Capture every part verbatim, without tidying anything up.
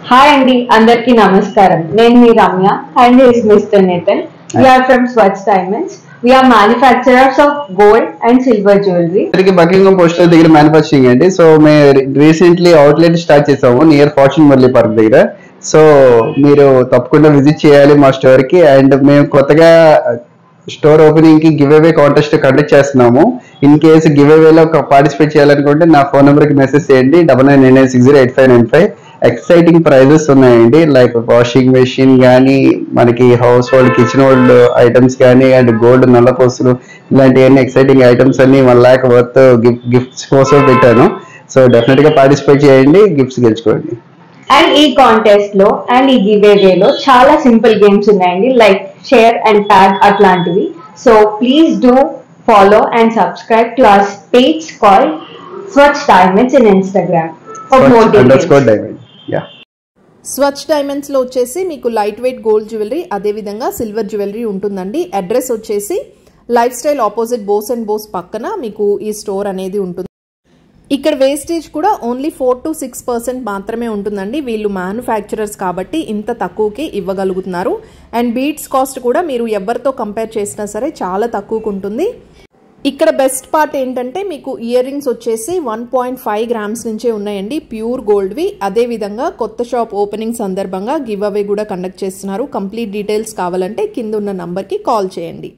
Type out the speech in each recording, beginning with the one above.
Hi అండి, అందరికీ నమస్కారం. నేను మీ Ramya and his mister Nitin. We are from Swachh Diamonds. We are manufacturers of gold and silver jewelry. ఇక్కడికి బకింగ్హామ్ పోస్టర్ దగ్గర మ్యానుఫ్యాక్చరింగ్ అండి. సో మేము రీసెంట్లీ అవుట్లెట్ స్టార్ట్ చేసాము నియర్ ఫార్చ్యూన్ మురళీ పార్క్ దగ్గర. సో మీరు తప్పకుండా విజిట్ చేయాలి మా స్టోర్ కి. అండ్ మేము కొత్తగా స్టోర్ ఓపెనింగ్ కి గివ్ అవే కాంటెస్ట్ కండక్ట్ చేస్తున్నాము. ఇన్ కేసు గివ్ అవేలో పార్టిసిపేట్ చేయాలనుకుంటే నా ఫోన్ నెంబర్ కి మెసేజ్ చేయండి, double nine nine nine six zero eight five nine five. Exciting prizes ఉన్నాయండి, లైక్ వాషింగ్ మెషిన్ కానీ, మనకి house hold kitchen hold items కానీ, అండ్ గోల్డ్ నల్లపోసులు ఇలాంటివన్నీ ఎక్సైటింగ్ ఐటమ్స్ అన్ని వన్ ల్యాక్ వర్త్ గిఫ్ట్స్ కోసం పెట్టాను. సో డెఫినెట్ గా పార్టిసిపేట్ చేయండి, గిఫ్ట్స్ గెలుచుకోండి. అండ్ ఈ కాంటెస్ట్ లో అండ్ ఈ గివ్ అవేలో చాలా సింపుల్ గేమ్స్ ఉన్నాయండి, లైక్ షేర్ అండ్ ట్యాగ్ అట్లాంటివి. So please do follow and subscribe to our page called Swachh diamonds in Instagram. Swachh diamonds లో వచ్చేసి మీకు లైట్ వెయిట్ గోల్డ్ జ్యువెలరీ, అదే విధంగా సిల్వర్ జ్యువెలరీ ఉంటుందండి. అడ్రస్ వచ్చేసి life style opposite Bose and Bose పక్కన మీకు ఈ స్టోర్ అనేది ఉంటుంది. ఇక్కడ వేస్టేజ్ కూడా only four to six percent మాత్రమే ఉంటుందండి. వీళ్ళు మ్యానుఫ్యాక్చరర్స్ కాబట్టి ఇంత తక్కువకి ఇవ్వగలుగుతున్నారు. అండ్ బీడ్స్ కాస్ట్ కూడా మీరు ఎవరితో కంపేర్ చేసినా సరే చాలా తక్కువకు ఉంటుంది. ఇక్కడ బెస్ట్ పార్ట్ ఏంటంటే మీకు ఇయర్ రింగ్స్ వచ్చేసి వన్ పాయింట్ ఫైవ్ గ్రామ్స్ నుంచే ఉన్నాయండి, ప్యూర్ గోల్డ్వి. అదేవిధంగా కొత్త షాప్ ఓపెనింగ్ సందర్భంగా గివ్ అవే కూడా కండక్ట్ చేస్తున్నారు. కంప్లీట్ డీటెయిల్స్ కావాలంటే కింద ఉన్న నంబర్కి కాల్ చేయండి.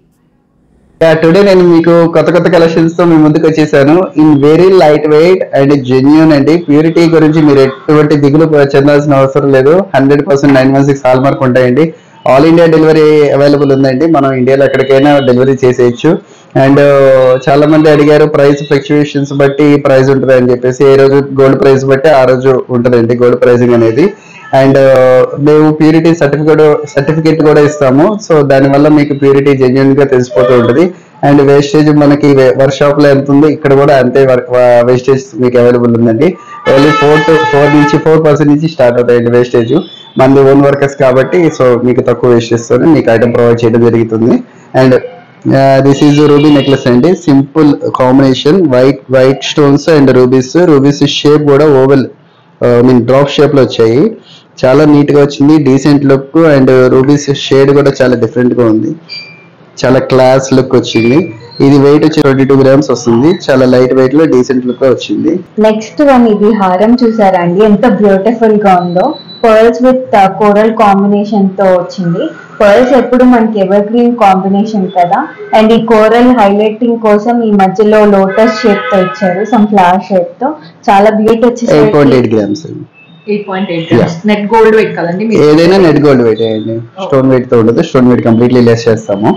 టుడే నేను మీకు కొత్త కొత్త కలెక్షన్స్ తో మీ ముందుకు వచ్చేసాను. In very light weight and genuine అండి. ప్యూరిటీ గురించి మీరు ఎటువంటి దిగులు చెందాల్సిన అవసరం లేదు. Hundred percent nine one six hall mark ఉంటాయండి. ఆల్ ఇండియా డెలివరీ అవైలబుల్ ఉందండి. మనం ఇండియాలో ఎక్కడికైనా డెలివరీ చేసేయచ్చు. అండ్ చాలా మంది అడిగారు ప్రైస్ ఫ్లక్చుయేషన్స్ బట్టి ప్రైస్ ఉంటుంది అని చెప్పేసి. ఏ రోజు గోల్డ్ ప్రైస్ బట్టి ఆ రోజు ఉంటుందండి గోల్డ్ ప్రైసింగ్ అనేది. అండ్ మేము ప్యూరిటీ సర్టిఫికేట్ సర్టిఫికేట్ కూడా ఇస్తాము. సో దానివల్ల మీకు ప్యూరిటీ జెన్యున్ గా తెలిసిపోతూ ఉంటుంది. అండ్ వేస్టేజ్ మనకి వర్క్ షాప్ లో ఎంత ఉందో ఇక్కడ కూడా అంతే వేస్టేజ్ మీకు అవైలబుల్ ఉందండి. ఓన్లీ ఫోర్ టు ఫోర్ నుంచి ఫోర్ పర్సెంట్ నుంచి స్టార్ట్ అవుతాయండి వేస్టేజ్. మనది ఓన్ వర్కర్స్ కాబట్టి సో మీకు తక్కువ వేస్టేజ్ తోనే మీకు ఐటమ్ ప్రొవైడ్ చేయడం జరుగుతుంది. And this is ruby necklace అండి. Simple combination white white stones and rubies. Rubies shape కూడా ఓవెల్ మీన్ డ్రాప్ షేప్ లో వచ్చాయి. చాలా నీట్ గా వచ్చింది, decent look. And rubies shade కూడా చాలా డిఫరెంట్ గా ఉంది, చాలా క్లాస్ లుక్ వచ్చింది. ఇది వెయిట్ వచ్చి ట్వంటీ టూ గ్రామ్స్ వస్తుంది. చాలా లైట్ వెయిట్ లో డీసెంట్ లుక్ లో వచ్చింది. నెక్స్ట్ వన్ ఇది హారం చూసారా అండి, ఎంత బ్యూటిఫుల్ గా ఉందో. పర్ల్స్ విత్ కోరల్ కాంబినేషన్ తో వచ్చింది. పర్ల్స్ ఎప్పుడు మనకి ఎవర్ గ్రీన్ కాంబినేషన్ కదా. అండ్ ఈ కోరల్ హైలైటింగ్ కోసం ఈ మధ్యలో లోటస్ షేప్ తో ఇచ్చారు, సమ్ ఫ్లవర్ షేప్ తో. చాలా బ్యూటీ వచ్చేసి eight point eight grams eight point eight grams net gold weight కదండి. ఏదైనా నెట్ గోల్డ్ వెయిట్ అండి, స్టోన్ వెయిట్ తో ఉండదు. స్టోన్ వెయిట్ కంప్లీట్లీ లెస్ చేస్తాము.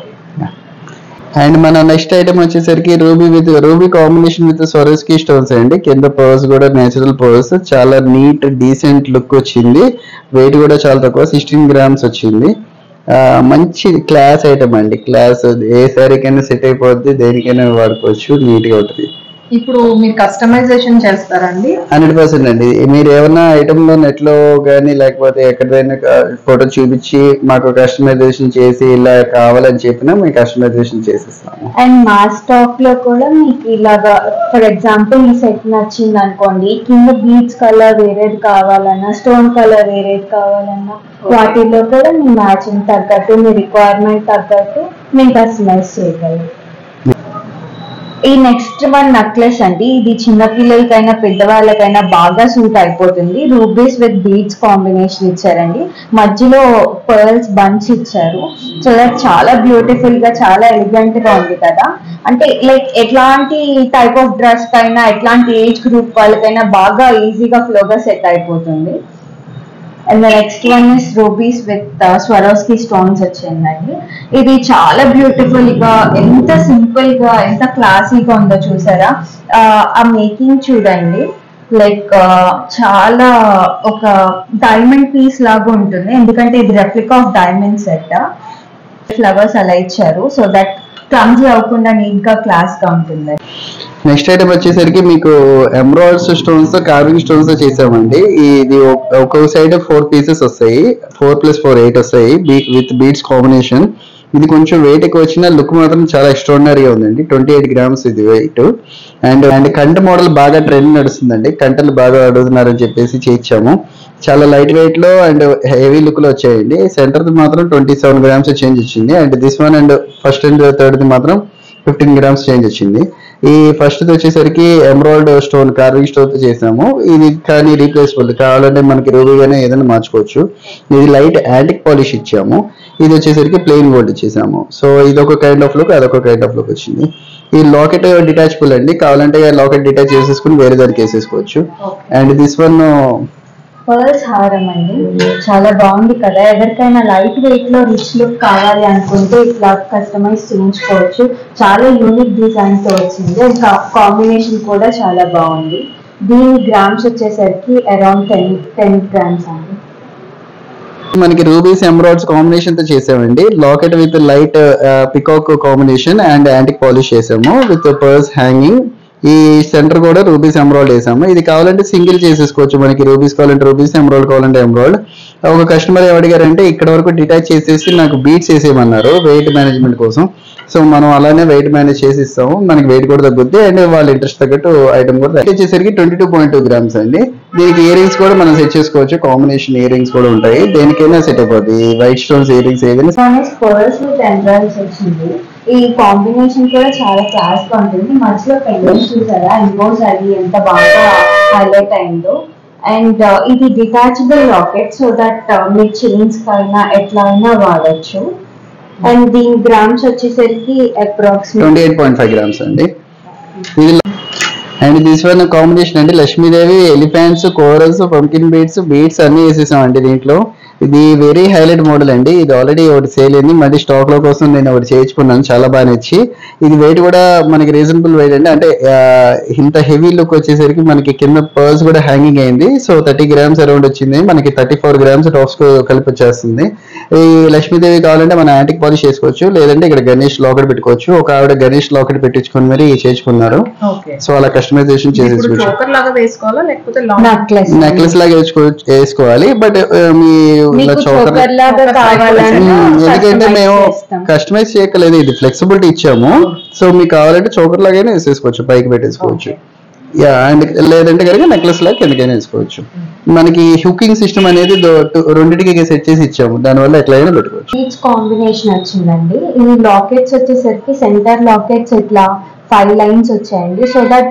అండ్ మన నెక్స్ట్ ఐటమ్ వచ్చేసరికి ruby with ruby combination with Swarovski stones అండి. కింద పర్స్ కూడా నేచురల్ పర్స్, చాలా నీట్ డీసెంట్ లుక్ వచ్చింది. వెయిట్ కూడా చాలా తక్కువ, సిక్స్టీన్ గ్రామ్స్ వచ్చింది. మంచి క్లాస్ ఐటమ్ అండి. క్లాస్ ఏ శారీకైనా సెట్ అయిపోద్ది, దేనికైనా వాడుకోవచ్చు, నీట్ గా ఉంటుంది. ఇప్పుడు మీరు కస్టమైజేషన్ చేస్తారండి? హండ్రెడ్ పర్సెంట్ అండి. మీరు ఏమన్నా ఐటమ్ లో నెట్ లో కానీ లేకపోతే ఎక్కడైనా ఫోటో చూపించి మాకు కస్టమైజేషన్ చేసి ఇలా కావాలని చెప్పినా మేము కస్టమైజేషన్ చేసిస్తాము. అండ్ మా స్టాక్ లో కూడా మీకు ఇలాగా ఫర్ ఎగ్జాంపుల్ ఈ సెట్ నచ్చింది అనుకోండి, కింద బీడ్స్ కలర్ వేరేది కావాలన్నా, స్టోన్ కలర్ వేరేది కావాలన్నా, వాటిలో కూడా మీ మ్యాచింగ్ తగ్గట్టు, మీ రిక్వైర్మెంట్ తగ్గట్టు మేము కస్టమైజ్ చేయగలం. ఈ నెక్స్ట్ వన్ నెక్లెస్ అండి. ఇది చిన్న పిల్లలకైనా పెద్దవాళ్ళకైనా బాగా సూట్ అయిపోతుంది. రూబీస్ విత్ బీడ్స్ కాంబినేషన్ ఇచ్చారండి, మధ్యలో పర్ల్స్ బంచ్ ఇచ్చారు. సో దట్ చాలా బ్యూటిఫుల్ గా, చాలా ఎలిగెంట్ గా ఉంది కదా. అంటే లైక్ ఎట్లాంటి టైప్ ఆఫ్ డ్రెస్ కైనా, ఎట్లాంటి ఏజ్ గ్రూప్ వాళ్ళకైనా బాగా ఈజీగా ఫ్లోగా సెట్ అయిపోతుంది. And the next one is rubies with Swarovski stones వచ్చిందండి. ఇది చాలా బ్యూటిఫుల్ గా, ఎంత సింపుల్ గా, ఎంత క్లాసీగా ఉందో చూసారా. ఆ మేకింగ్ చూడండి, లైక్ చాలా ఒక డైమండ్ పీస్ లాగా ఉంటుంది. ఎందుకంటే ఇది replica of diamond set. Flowers అలా ఇచ్చారు, సో దట్ క్లమ్జీ అవ్వకుండా నీట్ గా క్లాస్ గా ఉంటుంది. నెక్స్ట్ ఐటమ్ వచ్చేసరికి మీకు ఎమరాల్డ్స్ స్టోన్స్ తో కార్వింగ్ స్టోన్స్ తో చేసామండి. ఇది ఒక్కొక్క సైడ్ ఫోర్ పీసెస్ వస్తాయి, ఫోర్ ప్లస్ ఫోర్ ఎయిట్ వస్తాయి విత్ బీడ్స్ కాంబినేషన్. ఇది కొంచెం వెయిట్ ఎక్కువ వచ్చిన లుక్ మాత్రం చాలా ఎక్స్ట్రాడినరీగా ఉందండి. ట్వంటీ ఎయిట్ గ్రామ్స్ ఇది వెయిట్. అండ్ అండ్ కంట మోడల్ బాగా ట్రెండ్ నడుస్తుందండి, కంటలు బాగా అడుగుతున్నారని చెప్పేసి చేయించాము. చాలా లైట్ వెయిట్ లో అండ్ హెవీ లుక్ లో వచ్చాయండి. సెంటర్ మాత్రం ట్వంటీ సెవెన్ గ్రామ్స్ చేంజ్ వచ్చింది and this one and first and third the మాత్రం ఫిఫ్టీన్ గ్రామ్స్ చేంజ్ వచ్చింది. ఈ ఫస్ట్ వచ్చేసరికి ఎమరాల్డ్ స్టోన్ కార్వింగ్ స్టోన్ తో చేసాము. ఇది కానీ రీప్లేసబుల్ కావాలంటే మనకి రూబీగానే ఏదైనా మార్చుకోవచ్చు. ఇది లైట్ యాంటిక్ పాలిష్ ఇచ్చాము. ఇది వచ్చేసరికి ప్లెయిన్ గోల్డ్ ఇచ్చేసాము. సో ఇది ఒక కైండ్ ఆఫ్ లుక్, అదొక కైండ్ ఆఫ్ లుక్ వచ్చింది. ఈ లాకెట్ డిటాచబుల్ అండి, కావాలంటే లాకెట్ డిటాచ్ చేసేసుకుని వేరే దానికి వేసేసుకోవచ్చు. అండ్ దిస్ వన్ పర్ల్స్ హారం అండి, చాలా బాగుంది కదా. ఎవరికైనా లైట్ వెయిట్ లో రిచ్ లుక్ కావాలి అనుకుంటే ఇట్లా కస్టమైజ్ చేయించుకోవచ్చు. చాలా యూనిక్ డిజైన్ తో వచ్చింది. ఇంకా కాంబినేషన్ కూడా చాలా బాగుంది. దీని గ్రామ్స్ వచ్చేసరికి అరౌండ్ టెన్ టెన్ గ్రామ్స్ అండి. మనకి రూబీస్ ఎమరాల్డ్స్ కాంబినేషన్ తో చేసామండి. Locket with light peacock combination and antique polish చేసాము విత్ పర్ల్స్ హ్యాంగింగ్. ఈ సెంటర్ కూడా రూబీస్ ఎమరాల్డ్ వేసాము. ఇది కావాలంటే సింగిల్ చేసేసుకోవచ్చు. మనకి రూబీస్ కావాలంటే రూబీస్, ఎమరాల్డ్ కావాలంటే ఎమరాల్డ్. ఒక కస్టమర్ ఏమడిగారంటే ఇక్కడ వరకు డిటాచ్ చేసేసి నాకు బీట్స్ వేసేయమన్నారు వెయిట్ మేనేజ్మెంట్ కోసం. సో మనం అలానే వెయిట్ మేనేజ్ చేసి ఇస్తాము, మనకి వెయిట్ కూడా తగ్గుద్ది అండ్ వాళ్ళ ఇంట్రెస్ట్ తగ్గట్టు ఐటమ్ కూడా వచ్చేసరికి twenty two point two grams అండి. దీనికి ఇయర్ రింగ్స్ కూడా మనం సెట్ చేసుకోవచ్చు. కాంబినేషన్ ఇయర్ రింగ్స్ కూడా ఉంటాయి, దేనికైనా సెట్ అయిపోద్ది. వైట్ స్టోన్స్ ఇయర్ రింగ్స్ ఏదైనా. ఈ కాంబినేషన్ కూడా చాలా క్లాస్ గా ఉంటుంది. మధ్యలో పెండెంట్స్ చూసారా, ఎంబోస్ అది ఎంత బాగా హైలైట్ అయిందో. అండ్ ఇది డిటాచబుల్ లాకెట్, సో దట్ మీ చైన్స్ కైనా ఎట్లా అయినా వాడచ్చు. అండ్ దీని గ్రామ్స్ వచ్చేసరికి approximate twenty eight point five grams అండి. ఇది అండ్ దిస్ వన్ కాంబినేషన్ అండి, Lakshmidevi, elephants, corals, pumpkin beads, beads అన్ని వేసేసాం అండి దీంట్లో. ఇది వెరీ హైలైట్ మోడల్ అండి. ఇది ఆల్రెడీ ఒకటి సేల్ అయింది, మళ్ళీ స్టాక్ లో కోసం నేను ఒకటి చేయించుకున్నాను, చాలా బాగా నచ్చి. ఇది వెయిట్ కూడా మనకి రీజనబుల్ వెయిట్ అండి. అంటే ఇంత హెవీ లుక్ వచ్చేసరికి మనకి కింద పర్స్ కూడా హ్యాంగింగ్ అయింది. సో థర్టీ గ్రామ్స్ అరౌండ్ వచ్చింది, మనకి థర్టీ ఫోర్ గ్రామ్స్ టాప్స్ కలిపి వచ్చేస్తుంది. ఈ లక్ష్మీదేవి కావాలంటే మనం యాంటిక్ పాలిష్ చేసుకోవచ్చు, లేదంటే ఇక్కడ గణేష్ లాకెట్ పెట్టుకోవచ్చు. ఒక ఆవిడ గణేష్ లాకెట్ పెట్టించుకొని మరి చేసుకున్నారు. సో అలా కస్టమైజేషన్ చేసేసుకోవచ్చు. నెక్లెస్ లాగా వేసుకోవాలి, బట్ మీ ఎందుకంటే మేము కస్టమైజ్ చేయలేదు, ఇది ఫ్లెక్సిబిలిటీ ఇచ్చాము. సో మీకు కావాలంటే చోకర్ లాగానే వేసేసుకోవచ్చు, పైకి పెట్టేసుకోవచ్చు. యా అండ్ లేదంటే కనుక నెక్లెస్ లాగా కిందకైనా వేసుకోవచ్చు. మనకి హుకింగ్ సిస్టమ్ అనేది రెండింటికి సెట్ చేసి ఇచ్చాము, దానివల్ల ఎట్లయినా పెట్టుకోవచ్చు. ఈచ్ కాంబినేషన్ వచ్చిందండి. ఈ లాకెట్స్ వచ్చేసరికి సెంటర్ లాకెట్స్ ఇట్లా ఫైవ్ లైన్స్ వచ్చాయండి. సో దట్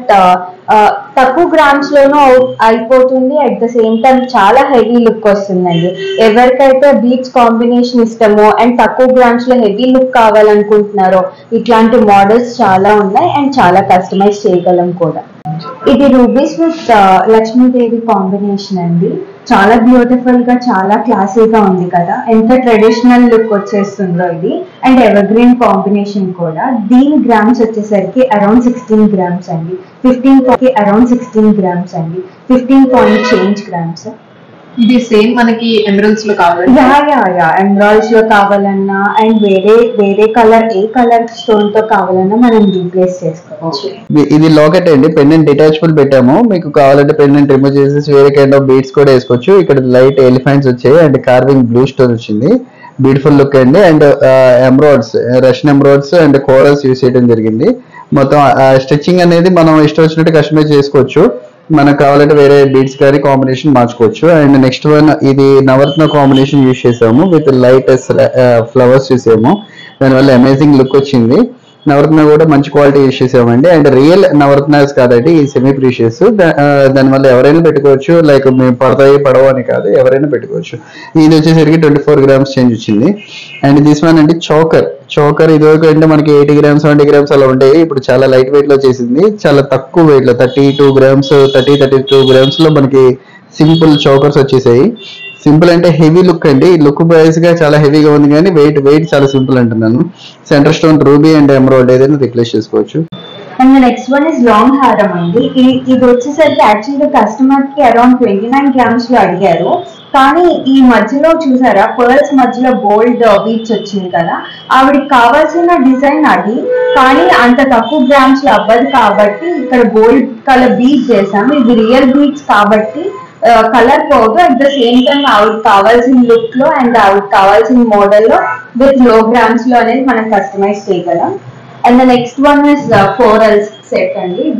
తక్కువ గ్రామ్స్ లోనూ అయిపోతుంది, అట్ ద సేమ్ టైం చాలా హెవీ లుక్ వస్తుందండి. ఎవరికైతే బీట్స్ కాంబినేషన్ ఇష్టమో అండ్ తక్కువ గ్రామ్స్ లో హెవీ లుక్ కావాలనుకుంటున్నారో ఇట్లాంటి మోడల్స్ చాలా ఉన్నాయి అండ్ చాలా కస్టమైజ్ చేయగలం కూడా. ఇది రూబీస్ విత్ లక్ష్మీదేవి కాంబినేషన్ అండి. చాలా బ్యూటిఫుల్ గా, చాలా క్లాసీగా ఉంది కదా. ఎంత ట్రెడిషనల్ లుక్ వచ్చేస్తుందో ఇది. అండ్ ఎవర్ గ్రీన్ కాంబినేషన్ కూడా. దీని గ్రామ్స్ వచ్చేసరికి అరౌండ్ సిక్స్టీన్ గ్రామ్స్ అండి. ఫిఫ్టీన్ కి అరౌండ్ సిక్స్టీన్ గ్రామ్స్ అండి. Fifteen point change grams. ఇది సేమ్ మనకి ఎమరాల్డ్స్ లో కావాలి, యా యా యా ఎమరాల్డ్స్ లో కావాలన్నా అండ్ వేరే వేరే కలర్ ఏ కలర్ స్టోన్ తో కావాలన్నా మనం రీప్లేస్ చేసుకోవచ్చు. ఇది లాకెట్ అండి, పెండెంట్ డిటాచబుల్ పెట్టాము. మీకు కావాలంటే పెండెంట్ రిమూవ్ చేసేసి వేరే కైండ్ ఆఫ్ బీడ్స్ కూడా వేసుకోవచ్చు. ఇక్కడ లైట్ ఎలిఫెంట్స్ వచ్చాయి అండ్ కార్వింగ్ బ్లూ స్టోన్ వచ్చింది. బ్యూటిఫుల్ లుక్ అండి. And emeralds, Russian emeralds and corals use చేయడం జరిగింది. మొత్తం స్టిచ్చింగ్ అనేది మనం ఇష్టం వచ్చినట్టు కస్టమైజ్ చేసుకోవచ్చు. మనకు కావాలంటే వేరే బీడ్స్ కానీ కాంబినేషన్ మార్చుకోవచ్చు. అండ్ నెక్స్ట్ వన్ ఇది నవరత్న కాంబినేషన్ యూస్ చేసాము విత్ లైట్ ఫ్లవర్స్ చూసాము, దానివల్ల అమేజింగ్ లుక్ వచ్చింది. నవరత్న కూడా మంచి క్వాలిటీ యూస్ చేసామండి. అండ్ రియల్ నవరత్నాస్ కాదండి, ఈ సెమీ ప్రీషియస్. దానివల్ల ఎవరైనా పెట్టుకోవచ్చు, లైక్ మేము పడతాయి పడవ అని కాదు, ఎవరైనా పెట్టుకోవచ్చు. ఇది వచ్చేసరికి ట్వంటీ ఫోర్ గ్రామ్స్ చేంజ్ వచ్చింది. అండ్ దిస్ వన్ అంటే చోకర్. చోకర్ ఇదివరకు అంటే మనకి ఎయిటీ గ్రామ్స్ సెవెంటీ గ్రామ్స్ అలా ఉంటాయి, ఇప్పుడు చాలా లైట్ వెయిట్ లో చేసింది. చాలా తక్కువ వెయిట్ లో thirty two grams thirty thirty two grams లో మనకి సింపుల్ చోకర్స్ వచ్చేసాయి. సింపుల్ అంటే హెవీ లుక్ అండి, లుక్ వైజ్ గా చాలా హెవీగా ఉంది కానీ వెయిట్ వెయిట్ చాలా సింపుల్ అంటున్నాను. Centre stone ruby and emerald ఏదైనా రిప్లేస్ చేసుకోవచ్చు. And next one is long హారం అండి. ఇది వచ్చేసరికి యాక్చువల్గా కస్టమర్ కి అరౌండ్ ట్వంటీ నైన్ గ్రామ్స్ లో అడిగారు, కానీ ఈ మధ్యలో చూసారా పర్ల్స్ మధ్యలో గోల్డ్ బీట్స్ వచ్చింది కదా, ఆవిడకి కావాల్సిన డిజైన్ అది, కానీ అంత తక్కువ గ్రామ్స్ లో అవ్వదు కాబట్టి ఇక్కడ గోల్డ్ కలర్ బీట్స్ చేసాము. ఇది రియల్ బీట్స్ కాబట్టి కలర్ పోదు, అట్ ద సేమ్ టైం ఆవిడ కావాల్సిన లుక్ లో అండ్ ఆవిడ కావాల్సిన మోడల్ లో విత్ లో గ్రామ్స్ లో అనేది మనం కస్టమైజ్ చేయగలం. And the next one is corals set అండి. ఇది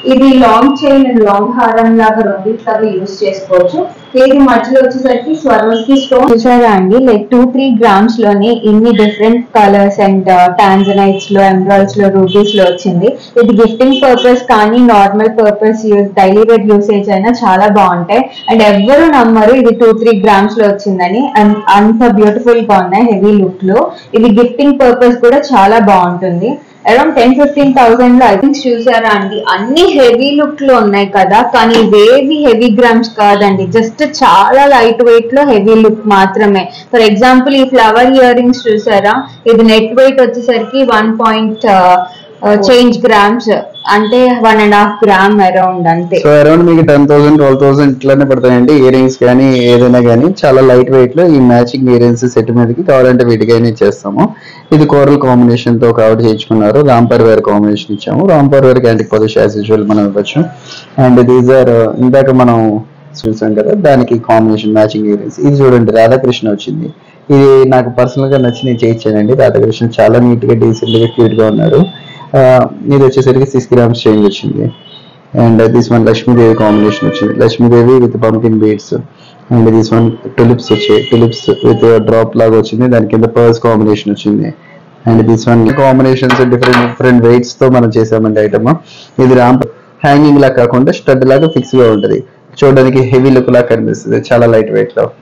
ఇది లాంగ్ చైన్ అండ్ లాంగ్ హారం లాగా రెండింటిగా యూజ్ చేసుకోవచ్చు. ఇది మధ్యలో వచ్చేసరికి స్వరోస్కి స్టోన్ చూసారా అండి, లైక్ టూ త్రీ గ్రామ్స్ లోనే ఇన్ని డిఫరెంట్ కలర్స్ అండ్ టాంజనైట్స్ లో, ఎమరాల్డ్స్ లో, రూబీస్ లో వచ్చింది. ఇది గిఫ్టింగ్ పర్పస్ కానీ normal purpose use, daily wear usage అయినా చాలా బాగుంటాయి. అండ్ ఎవ్వరు నమ్మరు ఇది టూ త్రీ గ్రామ్స్ లో వచ్చిందని. అండ్ అంత బ్యూటిఫుల్ గా ఉన్నాయి హెవీ లుక్ లో. ఇది గిఫ్టింగ్ పర్పస్ కూడా చాలా బాగుంటుంది. అరౌండ్ టెన్ ఫిఫ్టీన్ థౌసండ్ లో ఐ థింక్ చూసారా అండి, అన్ని హెవీ లుక్ లో ఉన్నాయి కదా, కానీ ఇవేవి హెవీ గ్రామ్స్ కాదండి, జస్ట్ చాలా లైట్ వెయిట్ లో హెవీ లుక్ మాత్రమే. ఫర్ ఎగ్జాంపుల్ ఈ ఫ్లవర్ ఇయర్ రింగ్స్ చూసారా, ఇది నెట్ వెయిట్ వచ్చేసరికి వన్ పాయింట్ చేంజ్ గ్రామ్స్, అంటే one and half gram around అంతే. సో అరౌండ్ మీకు టెన్ థౌసండ్ ట్వెల్వ్ థౌసండ్ ఇట్లానే పడతాయండి ఇయర్ రింగ్స్ కానీ ఏదైనా కానీ. చాలా లైట్ వెయిట్ లో ఈ మ్యాచింగ్ ఇయర్ రింగ్స్ సెట్ మీదకి కావాలంటే వీటికైనా ఇచ్చేస్తాము. ఇది కోరల్ కాంబినేషన్ తో కాబట్టి చేయించుకున్నారు. రాంపర్ వేర్ కాంబినేషన్ ఇచ్చాము. రాంపర్ wear antique polish as usual మనం ఇవ్వచ్చు. అండ్ దీస్ ఆర్ ఇందాక మనం చూసాం కదా దానికి కాంబినేషన్ మ్యాచింగ్ ఇయర్ రింగ్స్. ఇది చూడండి రాధాకృష్ణ వచ్చింది. ఇది నాకు పర్సనల్ గా నచ్చి నేను చేయించానండి. రాధాకృష్ణ చాలా నీట్ గా డీసెంట్ గా క్యూట్ గా ఉన్నాడు. ఇది వచ్చేసరికి సిక్స్ గ్రామ్స్ చేంజ్ వచ్చింది. And this one Lakshmidevi combination వచ్చింది. Lakshmidevi with pumpkin beads. And this one tulips వచ్చాయి. టులిప్స్ విత్ డ్రాప్ లాగా వచ్చింది. దాని కింద పర్స్ కాంబినేషన్ వచ్చింది. And this one combinations different different weights తో మనం చేసామండి ఐటమ్. ఇది రాంప్ హ్యాంగింగ్ లా కాకుండా స్టడ్ లాగా ఫిక్స్ గా ఉంటది. చూడడానికి హెవీ లుక్ లాగా కనిపిస్తుంది. చాలా లైట్ వెయిట్ లో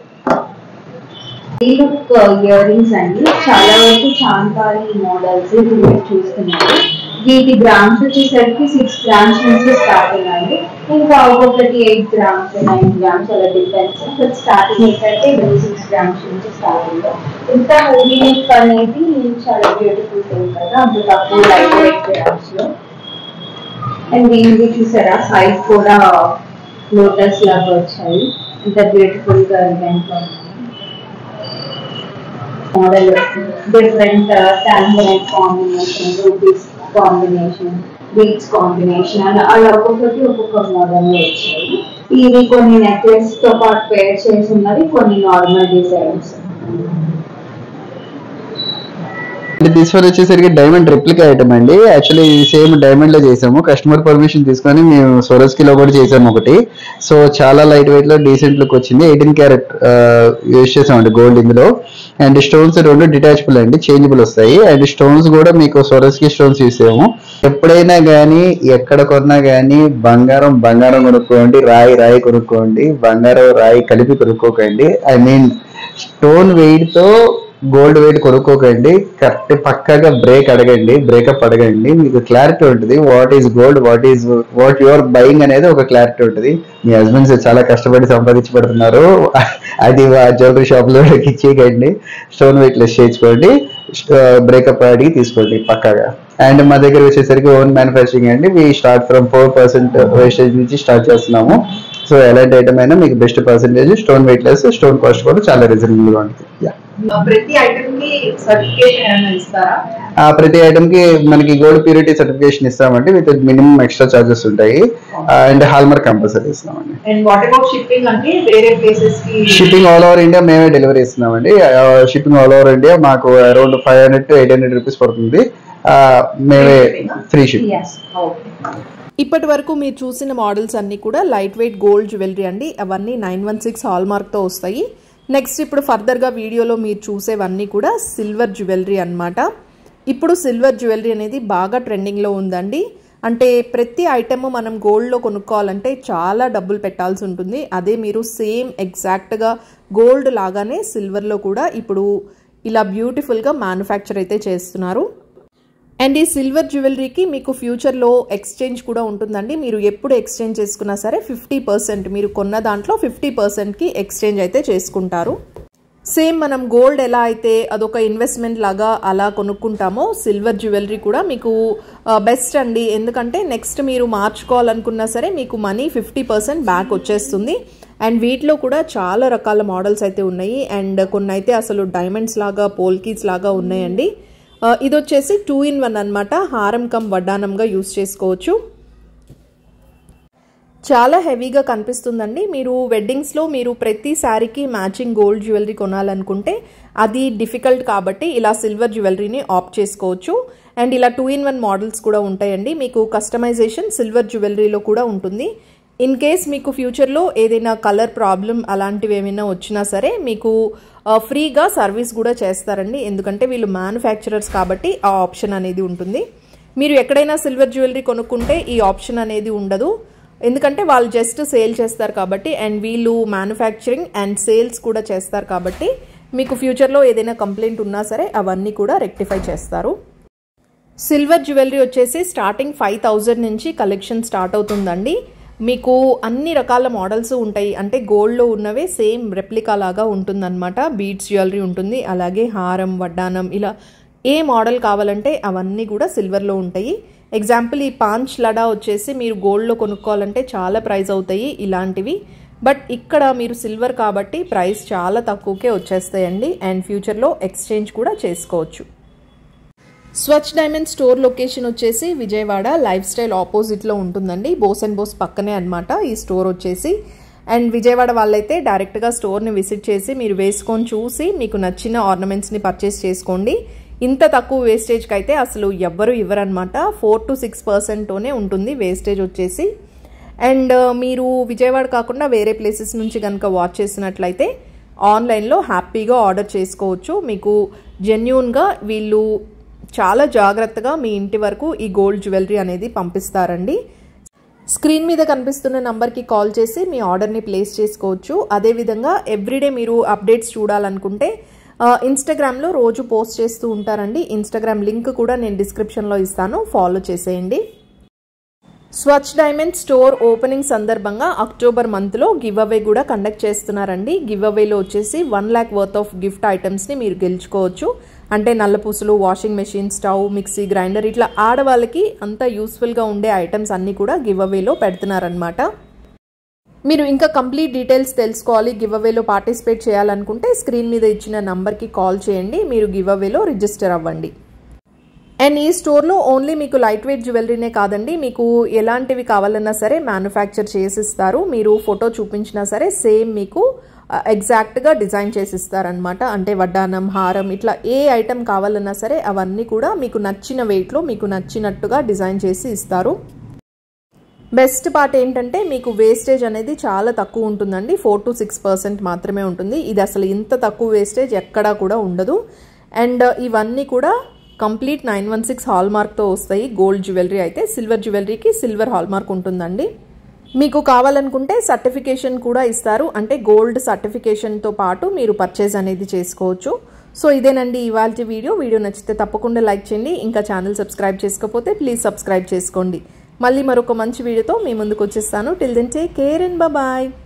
ఇయర్ రింగ్స్ అండి. చాలా వరకు చాంతాలి మోడల్స్ మీరు చూస్తున్నారు. వీటి గ్రామ్స్ వచ్చేసరికి సిక్స్ గ్రామ్స్ నుంచి స్టార్టింగ్ అండి. ఇంకా ఒక్కొక్కటి ఎయిట్ గ్రామ్స్ నైన్ గ్రామ్స్ అలా డిఫరెన్స్. బట్ స్టార్టింగ్ ఏంటంటే ఇది సిక్స్ గ్రామ్స్ నుంచి స్టార్టింగ్. ఇంత హెవీ లుక్ అనేది చాలా బ్యూటిఫుల్ థింగ్ కదా, అంత తక్కువ లైట్ వెయిట్ గ్రామ్స్ లో. అండ్ దీనికి చూసారా సైడ్ కూడా లోటస్ లాగా వచ్చాయి. ఇంత బ్యూటిఫుల్ గా event model different tanzanite combination, rubies combination, beads combination అలా అలా ఒక్కొక్కటి ఒక్కొక్క మోడల్ లో వచ్చాయి. ఇవి కొన్ని నెక్లెస్ తో పాటు పేర్ చేసి ఉన్నవి, కొన్ని నార్మల్ డిజైన్స్. దిస్ వన్ వచ్చేసరికి డైమండ్ రెప్లికా ఐటమ్ అండి. యాక్చువల్లీ ఇది సేమ్ డైమండ్ లో చేసాము. కస్టమర్ పర్మిషన్ తీసుకొని మేము సొరస్కి లో కూడా చేసాము ఒకటి. సో చాలా లైట్ వెయిట్ లో డీసెంట్ లుక్ వచ్చింది. ఎయిటీన్ క్యారెట్ యూజ్ చేసామండి గోల్డ్ ఇందులో. అండ్ స్టోన్స్ రెండు డిటాచబుల్ అండి, చేంజబుల్ వస్తాయి. అండ్ స్టోన్స్ కూడా మీకు సొరస్కి స్టోన్స్ యూజ్ చేయము. ఎప్పుడైనా కానీ ఎక్కడ కొన్నా కానీ బంగారం బంగారం కొనుక్కోండి, రాయి రాయి కొనుక్కోండి, బంగారం రాయి కలిపి కొనుక్కోకండి. ఐ మీన్ స్టోన్ వెయిట్ తో గోల్డ్ వెయిట్ కొనుక్కోకండి. కరెక్ట్ పక్కాగా బ్రేక్ అడగండి, బ్రేకప్ అడగండి. మీకు క్లారిటీ ఉంటుంది. What is gold, what is what your buying అనేది ఒక క్లారిటీ ఉంటుంది. మీ హస్బెండ్స్ చాలా కష్టపడి సంపాదించి పెడుతున్నారు, అది జ్యువెలరీ షాప్ లో ఇచ్చేయకండి. స్టోన్ వెయిట్ లెస్ చేయించుకోండి, బ్రేకప్ అడిగి తీసుకోండి పక్కాగా. అండ్ మా దగ్గర వచ్చేసరికి ఓన్ మ్యానుఫ్యాక్చరింగ్ అండి. మీ start from four percent wastage నుంచి స్టార్ట్ చేస్తున్నాము. సో ఎలాంటి ఐటమ్ అయినా మీకు best percentage, stone weight less, stone cost కూడా చాలా రీజనబుల్ గా ఉంటుంది. ప్రతి ఐటమ్ కి సర్టిఫికేషన్ ఏమైనా ఇస్తారా? ప్రతి ఐటమ్ కి మనకి గోల్డ్ ప్యూరిటీ సర్టిఫికేషన్ ఇస్తామండి. విత్ మినిమం ఎక్స్ట్రా చార్జెస్ ఉంటాయి. అండ్ హాల్మార్క్ కంపల్సరీ ఇస్తామండి. అండ్ వాట్ అబౌట్ షిప్పింగ్ అంటే వేరే ప్లేసెస్ కి? షిప్పింగ్ ఆల్ ఓవర్ ఇండియా మేమే డెలివరీ ఇస్తున్నామండి. షిప్పింగ్ ఆల్ ఓవర్ ఇండియా మాకు around five hundred to eight hundred rupees పడుతుంది. మేమే ఫ్రీ షిప్పింగ్. ఇప్పటి వరకు మీరు చూసిన మోడల్స్ అన్నీ కూడా లైట్ వెయిట్ గోల్డ్ జ్యువెలరీ అండి. అవన్నీ నైన్ వన్ సిక్స్ హాల్ మార్క్తో వస్తాయి. నెక్స్ట్ ఇప్పుడు ఫర్దర్గా వీడియోలో మీరు చూసేవన్నీ కూడా సిల్వర్ జ్యువెలరీ అన్నమాట. ఇప్పుడు సిల్వర్ జ్యువెలరీ అనేది బాగా ట్రెండింగ్లో ఉందండి. అంటే ప్రతి ఐటమ్ మనం గోల్డ్లో కొనుక్కోవాలంటే చాలా డబ్బులు పెట్టాల్సి ఉంటుంది. అదే మీరు సేమ్ ఎగ్జాక్ట్గా గోల్డ్ లాగానే సిల్వర్లో కూడా ఇప్పుడు ఇలా బ్యూటిఫుల్గా మ్యానుఫ్యాక్చర్ అయితే చేస్తున్నారు. అండ్ ఈ సిల్వర్ జ్యువెలరీకి మీకు ఫ్యూచర్లో ఎక్స్చేంజ్ కూడా ఉంటుందండి. మీరు ఎప్పుడు ఎక్స్చేంజ్ చేసుకున్నా సరే ఫిఫ్టీ పర్సెంట్ మీరు కొన్న దాంట్లో ఫిఫ్టీ పర్సెంట్కి ఎక్స్చేంజ్ అయితే చేసుకుంటారు. సేమ్ మనం గోల్డ్ ఎలా అయితే అదొక ఇన్వెస్ట్మెంట్ లాగా అలా కొనుక్కుంటామో సిల్వర్ జ్యువెలరీ కూడా మీకు బెస్ట్ అండి. ఎందుకంటే నెక్స్ట్ మీరు మార్చుకోవాలనుకున్నా సరే మీకు మనీ ఫిఫ్టీ పర్సెంట్ బ్యాక్ వచ్చేస్తుంది. అండ్ వీటిలో కూడా చాలా రకాల మోడల్స్ అయితే ఉన్నాయి. అండ్ కొన్ని అయితే అసలు డైమండ్స్ లాగా పోల్కీస్ లాగా ఉన్నాయండి. ఇది వచ్చేసి టూ ఇన్ వన్ అనమాట. హారం కమ్ వడ్డానంగా యూస్ చేసుకోవచ్చు. చాలా హెవీగా కనిపిస్తుందండి. మీరు వెడ్డింగ్స్లో మీరు ప్రతి శారీకి మ్యాచింగ్ గోల్డ్ జ్యువెలరీ కొనాలనుకుంటే అది డిఫికల్ట్ కాబట్టి ఇలా సిల్వర్ జ్యువెలరీని ఆప్ట్ చేసుకోవచ్చు. అండ్ ఇలా టూ ఇన్ వన్ మోడల్స్ కూడా ఉంటాయండి. మీకు కస్టమైజేషన్ సిల్వర్ జ్యువెలరీలో కూడా ఉంటుంది. ఇన్ కేస్ మీకు ఫ్యూచర్లో ఏదైనా కలర్ ప్రాబ్లం అలాంటివి ఏమైనా వచ్చినా సరే మీకు ఫ్రీగా సర్వీస్ కూడా చేస్తారండి. ఎందుకంటే వీళ్ళు మ్యానుఫ్యాక్చరర్స్ కాబట్టి ఆ ఆప్షన్ అనేది ఉంటుంది. మీరు ఎక్కడైనా సిల్వర్ జ్యువెలరీ కొనుక్కుంటే ఈ ఆప్షన్ అనేది ఉండదు. ఎందుకంటే వాళ్ళు జస్ట్ సేల్ చేస్తారు కాబట్టి అండ్ వీళ్ళు మ్యానుఫ్యాక్చరింగ్ అండ్ సేల్స్ కూడా చేస్తారు కాబట్టి మీకు ఫ్యూచర్లో ఏదైనా కంప్లైంట్ ఉన్నా సరే అవన్నీ కూడా రెక్టిఫై చేస్తారు. సిల్వర్ జ్యువెలరీ వచ్చేసి స్టార్టింగ్ ఫైవ్ థౌజండ్ నుంచి కలెక్షన్ స్టార్ట్ అవుతుందండి. మీకు అన్ని రకాల మోడల్స్ ఉంటాయి. అంటే గోల్డ్లో ఉన్నవే సేమ్ రెప్లికా లాగా ఉంటుందన్నమాట. బీడ్స్ జ్యువెలరీ ఉంటుంది, అలాగే హారం, వడ్డానం, ఇలా ఏ మోడల్ కావాలంటే అవన్నీ కూడా సిల్వర్లో ఉంటాయి. ఎగ్జాంపుల్ ఈ పాంచ్ లడా వచ్చేసి మీరు గోల్డ్లో కొనుక్కోవాలంటే చాలా ప్రైస్ అవుతాయి ఇలాంటివి. బట్ ఇక్కడ మీరు సిల్వర్ కాబట్టి ప్రైస్ చాలా తక్కువకే వచ్చేస్తాయండి. అండ్ ఫ్యూచర్లో ఎక్స్చేంజ్ కూడా చేసుకోవచ్చు. స్వచ్ డైమండ్ స్టోర్ లొకేషన్ వచ్చేసి విజయవాడ లైఫ్ స్టైల్ ఆపోజిట్లో ఉంటుందండి. బోస్ అండ్ బోస్ పక్కనే అనమాట ఈ స్టోర్ వచ్చేసి. అండ్ విజయవాడ వాళ్ళైతే డైరెక్ట్గా స్టోర్ని విజిట్ చేసి మీరు వేసుకొని చూసి మీకు నచ్చిన ఆర్నమెంట్స్ని పర్చేస్ చేసుకోండి. ఇంత తక్కువ వేస్టేజ్కి అయితే అసలు ఎవ్వరు ఇవ్వరనమాట. ఫోర్ టు సిక్స్ పర్సెంట్తోనే ఉంటుంది వేస్టేజ్ వచ్చేసి. అండ్ మీరు విజయవాడ కాకుండా వేరే ప్లేసెస్ నుంచి కనుక వాచ్ చేసినట్లయితే ఆన్లైన్లో హ్యాపీగా ఆర్డర్ చేసుకోవచ్చు. మీకు జెన్యూన్గా వీళ్ళు చాలా జాగ్రత్తగా మీ ఇంటి వరకు ఈ గోల్డ్ జ్యువెలరీ అనేది పంపిస్తారండి. స్క్రీన్ మీద కనిపిస్తున్న నంబర్కి కాల్ చేసి మీ ఆర్డర్ని ప్లేస్ చేసుకోవచ్చు. అదేవిధంగా ఎవ్రీడే మీరు అప్డేట్స్ చూడాలనుకుంటే ఇన్స్టాగ్రామ్లో రోజు పోస్ట్ చేస్తూ ఉంటారండి. ఇన్స్టాగ్రామ్ లింక్ కూడా నేను డిస్క్రిప్షన్లో ఇస్తాను, ఫాలో చేసేయండి. స్వచ్ డైమండ్ స్టోర్ ఓపెనింగ్ సందర్భంగా అక్టోబర్ మంత్లో గివ్ అవే కూడా కండక్ట్ చేస్తున్నారండి. గివ్ అవేలో వచ్చేసి one lakh worth of gift ఐటమ్స్ని మీరు గెలుచుకోవచ్చు. అంటే నల్లపూసలు, washing machine, stove, mixie grinder, ఇట్లా ఆడవాళ్ళకి అంతా యూస్ఫుల్గా ఉండే ఐటమ్స్ అన్నీ కూడా గివ్ అవేలో పెడుతున్నారనమాట. మీరు ఇంకా కంప్లీట్ డీటెయిల్స్ తెలుసుకోవాలి, గివ్ అవేలో పార్టిసిపేట్ చేయాలనుకుంటే స్క్రీన్ మీద ఇచ్చిన నంబర్కి కాల్ చేయండి. మీరు గివ్ అవేలో రిజిస్టర్ అవ్వండి. అండ్ ఈ స్టోర్లో ఓన్లీ మీకు లైట్ వెయిట్ జ్యువెలరీనే కాదండి, మీకు ఎలాంటివి కావాలన్నా సరే మ్యానుఫ్యాక్చర్ చేసిస్తారు. మీరు ఫోటో చూపించినా సరే సేమ్ మీకు ఎగ్జాక్ట్గా డిజైన్ చేసిస్తారనమాట. అంటే వడ్డానం, హారం, ఇట్లా ఏ ఐటెం కావాలన్నా సరే అవన్నీ కూడా మీకు నచ్చిన వెయిట్లో మీకు నచ్చినట్టుగా డిజైన్ చేసి ఇస్తారు. బెస్ట్ పార్ట్ ఏంటంటే మీకు వేస్టేజ్ అనేది చాలా తక్కువ ఉంటుందండి. ఫోర్ టు సిక్స్ పర్సెంట్ మాత్రమే ఉంటుంది. ఇది అసలు ఇంత తక్కువ వేస్టేజ్ ఎక్కడా కూడా ఉండదు. అండ్ ఇవన్నీ కూడా కంప్లీట్ నైన్ వన్ సిక్స్ హాల్ మార్క్తో వస్తాయి. గోల్డ్ జ్యువెలరీ అయితే సిల్వర్ జ్యువెలరీకి సిల్వర్ హాల్ మార్క్ ఉంటుందండి. మీకు కావాలనుకుంటే సర్టిఫికేషన్ కూడా ఇస్తారు. అంటే గోల్డ్ సర్టిఫికేషన్తో పాటు మీరు పర్చేజ్ అనేది చేసుకోవచ్చు. సో ఇదేనండి ఇవాల్టి వీడియో. వీడియో నచ్చితే తప్పకుండా లైక్ చేయండి. ఇంకా ఛానల్ సబ్స్క్రైబ్ చేసుకోకపోతే ప్లీజ్ సబ్స్క్రైబ్ చేసుకోండి. మళ్ళీ మరొక మంచి వీడియోతో మీ ముందుకు వచ్చేస్తాను. Till then take care and bye.